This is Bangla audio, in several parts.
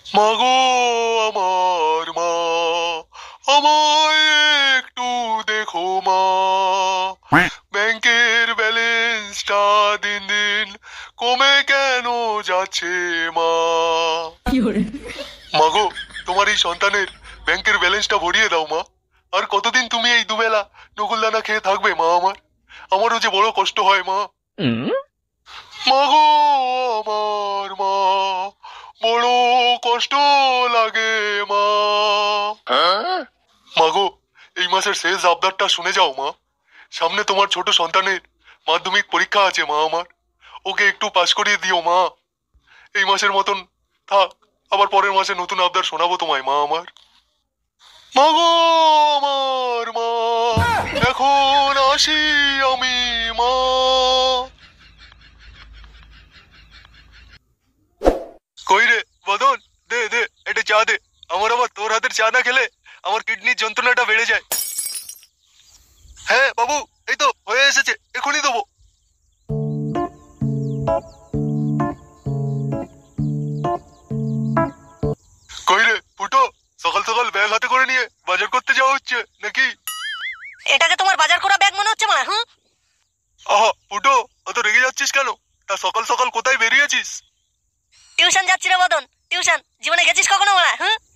মাগো আমার মা, আমায় একটু দেখো মা, ব্যাংকের ব্যালেন্সটা দিন দিন কমে কেন যাচ্ছে মা। মাগো, তোমার এই সন্তানের ব্যাংকের ব্যালেন্সটা ভরিয়ে দাও মা। আর কতদিন তুমি এই দুবেলা নকুলদানা খেয়ে থাকবে মা? আমারও যে বড় কষ্ট হয় মা। মাগো আমার মা, বড় কষ্ট লাগে মা। মাগো, এই মাসের শেষ আবদারটা শুনে যাও মা। সামনে তোমার ছোট সন্তানের মাধ্যমিক পরীক্ষা আছে মা আমার। ওকে একটু পাস করিয়ে দিও মা। এই মাসের মতন থাক, আবার পরের মাসে নতুন আবদার শোনাবো তোমায় মা আমার। মাগো আমার মা, এখন আসি আমি মা। কই রে বদন, দে দে একটা চা দে। আমার আবার তোর হাতের চা না খেলে আমার কিডনির যন্ত্রণাটা বেড়ে যায়। হ্যাঁ বাবু, এই তো হয়ে এসেছে, এখনই দেবো। কই রে ফুটো, সকাল সকাল ব্যাগ হাতে করে নিয়ে বাজার করতে যাওয়া হচ্ছে নাকি? এটাকে তোমার বাজার করা ব্যাগ মনে হচ্ছে মা? আহা ফুটো, অত রেগে যাচ্ছিস কেন? তা সকাল সকাল কোথায় বেরিয়েছিস? টিউশন যাচ্ছি রে বদন, টিউশন। জীবনে গেছিস কখনো মারা?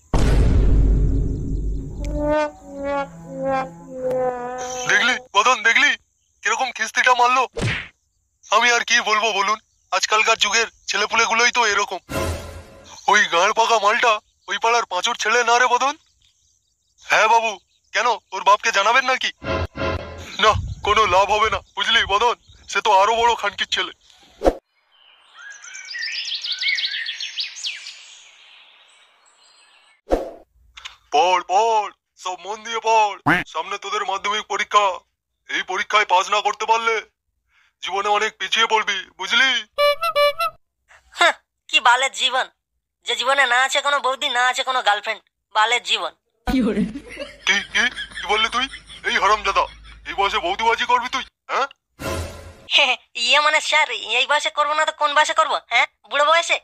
দেখলি বদন, দেখলি কিরকম খিস্তিটা মারলো? আমি আর কি বলবো বলুন, আজকালকার যুগের ছেলেপুলেগুলোই তো এরকম। ওই গাঁড় পাকা মালটা ওই পাড়ার পাঁচুর ছেলে না রে বদন? হ্যাঁ বাবু, কেন ওর বাপকে জানাবেন নাকি? না, কোনো লাভ হবে না বুঝলি বদন, সে তো আরো বড় খানকির ছেলে। পড় পড়, সব মন দিয়ে পড়। সামনে তোদের মাধ্যমিক পরীক্ষা। এই পরীক্ষায় পাস না করতে পারলে জীবনে অনেক পিছিয়ে পড়বি বুঝলি? কি বালের জীবন, যে জীবনে না আছে কোনো বৌদি, না আছে কোনো গার্লফ্রেন্ড। বালের জীবন। কি কি কি বললি তুই? এই হারামজাদা, এই বয়সে বৌদিবাজি করবি তুই? হ্যাঁ ইয়ে মানে স্যার, এই বয়সে করবো না তো কোন বয়সে করবো? হ্যাঁ, বুড়ো বয়সে।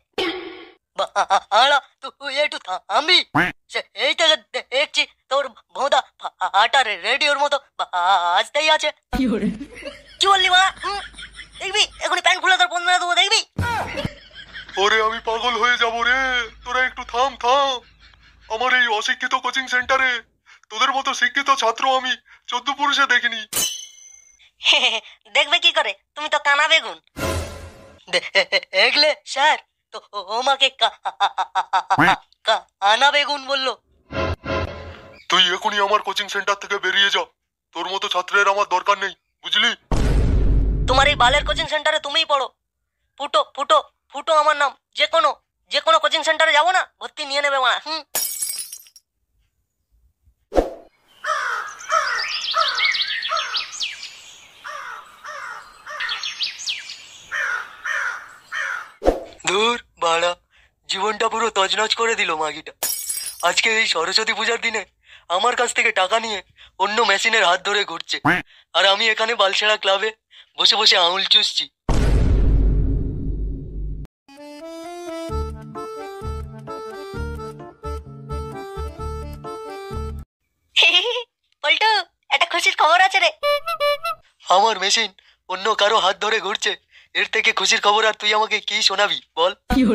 তুই একটু থামবি। এই থেকে দেখছি তোর ভোঁদা ফাটা রেডিওর মতো বাজতেই আছে। কি বললি মা? দেখবি এখনই প্যান্ট খুলে তোর বন্ধ দেবো, দেখবি? ওরে আমি পাগল হয়ে যাব রে, তোরা একটু থাম থাম। আমার এই অশিক্ষিত কোচিং সেন্টারে তোদের মতো শিক্ষিত ছাত্র আমি 14 পুরুষে দেখিনি। দেখবে কি করে, তুমি তো কানা বেগুন। দেখলে স্যার, তো ওমাকে কানা বেগুন বললো। তুই এখনই আমার কোচিং সেন্টার থেকে বেরিয়ে যা, তোর মতো ছাত্রের আমার দরকার নেই বুঝলি? তোমার এই বালের কোচিং সেন্টারে তুমিই পড়ো। ফুটো ফুটো ফুটো আমার নাম। যে কোনো কোচিং সেন্টারে যাবো না, ভর্তি নিয়ে নেবে মা। ধুর বাড়া, জীবনটা পুরো তছনছ করে দিল মাগিটা। আজকে এই সরস্বতী পূজার দিনে আমার কাছ থেকে টাকা নিয়ে অন্য মেশিনের হাত ধরে ঘুরছে, আর আমি এখানে বালছেড়া ক্লাবে বসে বসে আঙুল চুষছি। পল্টু, একটা খুশির খবর আছে রে। আমার মেশিন অন্য কারো হাত ধরে ঘুরছে, এর থেকে খুশির খবর আর তুই আমাকে কি শোনাবি বল?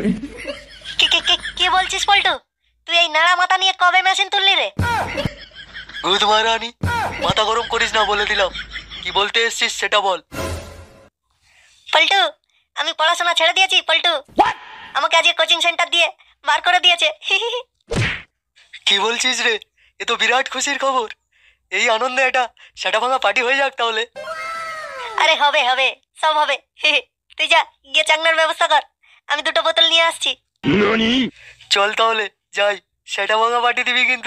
কি বলছিস পল্টু? তুই এই নাড়া মাথা নিয়ে কবে মেশিন তুললি রে? গুদ মারানি, মাথা গরম করিস না বলে দিলাম। কি বলতে এসছিস সেটা বল। পল্টু, আমি পড়াশোনা ছেড়ে দিয়েছি পল্টু। আমাকে আজকে কোচিং সেন্টার দিয়ে বার করে দিয়েছে। কি বলছিস রে, এ তো বিরাট খুশির খবর। এই আনন্দে এটা সেটা ভাঙা পার্টি হয়ে যাক তাহলে। আরে হবে হবে, সব হবে। তুই যা গিয়ে চাংনার ব্যবস্থা কর, আমি 2টো বোতল নিয়ে আসছি। চল তাহলে যাই, সেটা ভাঙা পার্টি দিবি কিন্তু।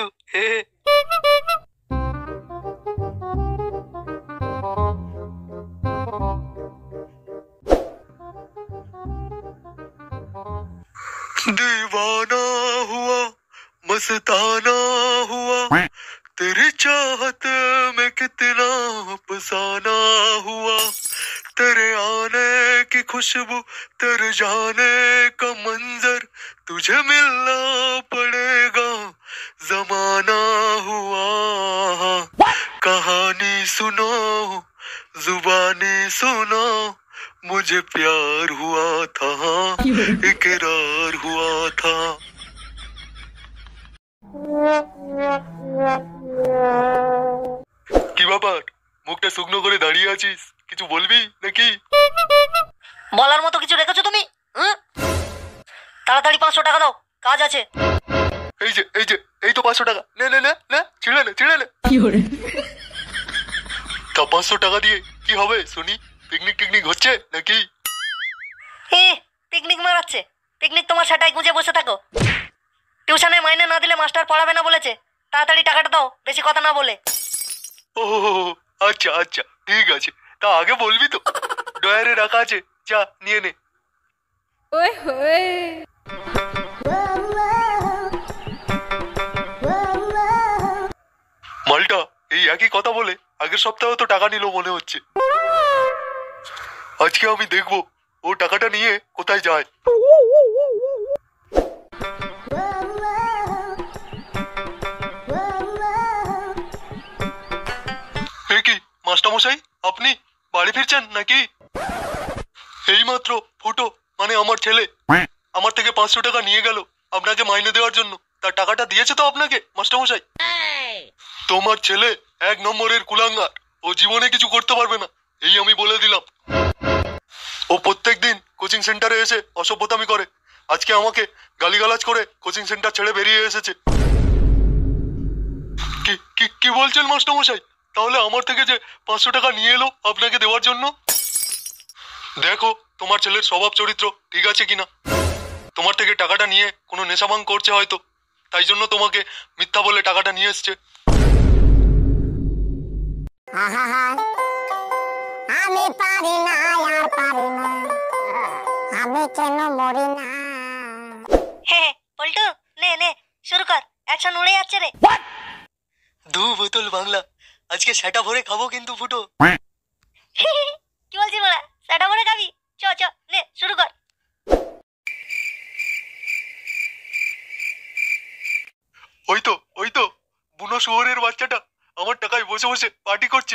दीवाना हुआ मस्ताना हुआ, तेरी चाहत में कितना अफसाना हुआ, तेरे आने की खुशबू तेरे जाने का मंजर तुझे मिलना पड़ेगा जमाना हुआ कहानी सुनो जुबानी सुनो मुझे प्यार हुआ था इकरार हुआ था। কি ব্যাপার মুখটা শুকনো করে দাঁড়িয়ে আছিস কিছু বলবি নাকি? বলার মতো কিছু রেখেছো তুমি? তাড়াতাড়ি 500 টাকা দাও, কাজ আছে। এই তো 500 টাকা নে নে নে নে ছিঁড়ে নে তা 500 টাকা দিয়ে কি হবে শুনি? পিকনিক হচ্ছে নাকি? পিকনিক মারাচ্ছে? পিকনিক তোমার সেটাই গুঁজে বসে থাকো। টিউশনে মাইনে না দিলে মাস্টার পড়াবে না বলেছে। তাড়াতাড়ি টাকাটা দাও, বেশি কথা না বলে। ও আচ্ছা আচ্ছা ঠিক আছে, তা আগে বলবি তো? ডয়ারে রাখা আছে, যা নিয়ে নে। মালটা এই একই কথা বলে আগের সপ্তাহে তো টাকা নিল মনে হচ্ছে। আজকে আমি দেখবো ও টাকাটা নিয়ে কোথায় যায়। কি মাস্টারমশাই আপনি বাড়ি ফিরছেন নাকি? এইমাত্র ফুটো মানে আমার ছেলে আমার থেকে 500 টাকা নিয়ে গেল আপনাকে মাইনে দেওয়ার জন্য। তার টাকাটা দিয়েছে তো আপনাকে মাস্টারমশাই? তোমার ছেলে 1 নম্বরের কুলাঙ্গার, ও জীবনে কিছু করতে পারবে না, এই আমি বলে দিলাম। ও প্রত্যেকদিন কোচিং সেন্টারে এসে অসভ্যতামি করে। আজকে আমাকে গালিগালাজ করে কোচিং সেন্টার ছেড়ে বেরিয়ে এসেছে। কি বলছেন মাস্টারমশাই? তাহলে আমার থেকে যে 500 টাকা নিয়ে এলো আপনাকে দেওয়ার জন্য, দেখো তোমার ছেলের স্বভাব চরিত্র ঠিক আছে কিনা। তোমার থেকে টাকাটা নিয়ে কোনো নেশাভাং করছে হয়তো, তাই জন্য তোমাকে মিথ্যা বলে টাকাটা নিয়ে এসছে। আমি পারি না আর পারি না, আমি কেন মরি না। পল্টু নে নে শুরু কর, অ্যাকশন উড়ে যাচ্ছে রে। 2 বোতল বাংলা আজকে সেটা ভরে খাবো কিন্তু ফুটো। কি বলছিস বলা? সেটা ভরে খাবি? চ নে শুরু কর। ওই তো বুনো শুয়োরের বাচ্চাটা আমার টাকায় বসে বসে পার্টি করছে।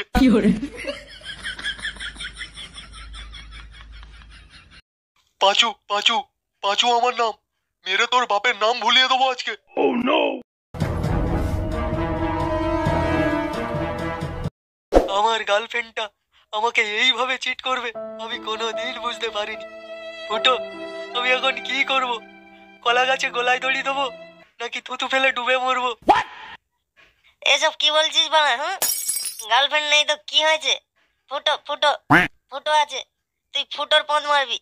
পাঁচু পাঁচু পাঁচু আমার নাম, মেরে তোর বাপের নাম ভুলিয়ে দেবো আজকে। আমার গার্লফ্রেন্ডটা আমাকে এইভাবে চিট করবে আমি কোনোদিন বুঝতে পারিনি। ফুটো আমি এখন কি করব? কলা গাছে গলায় দড়ি দেবো নাকি থুতু ফেলে ডুবে মরবো? এসব কি বলছিস বানা? গার্লফ্রেন্ড নেই তো কি হয়েছে? ফুটো আছে, তুই ফুটোর পথ মারবি।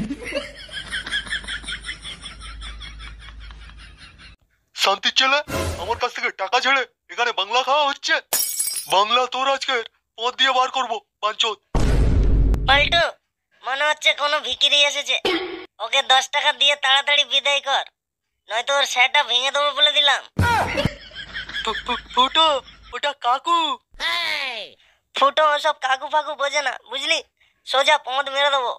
শান্তির ছেলে আমার কাছ থেকে টাকা ছেড়ে এখানে বাংলা খাওয়া হচ্ছে। বাংলা তোর আজকে পথ দিয়ে বার করবো বাঞ্চোদ। পল্টু মনে হচ্ছে কোনো ভিখিরি এসেছে, ওকে 10 টাকা দিয়ে তাড়াতাড়ি বিদায় কর, নয়তো ওর সেটা ভেঙে দেবো বলে দিলাম। ফুটো ওটা কাকু। ফুটো ওসব কাকু ফাকু বোঝে না বুঝলি, সোজা পথ মেরে দেবো।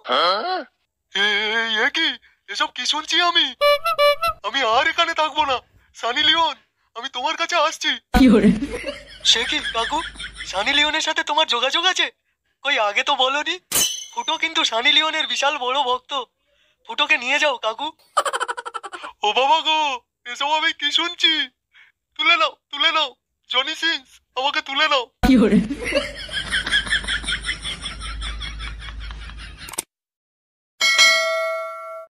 কি এসব কি শুনছি আমি আর এখানে থাকবো না। সানি লিওন আমি তোমার কাছে আসছি। সে কি কাকু, সানি লিওনের সাথে তোমার যোগাযোগ আছে? কই আগে তো বলনি। ফুটো কিন্তু সানি লিওনের বিশাল বড় ভক্ত, ফুটোকে নিয়ে যাও কাকু। ও বাবা গো, এসব আমি কি শুনছি? তুলে নাও জনি সিংস, আমাকে তুলে নাও।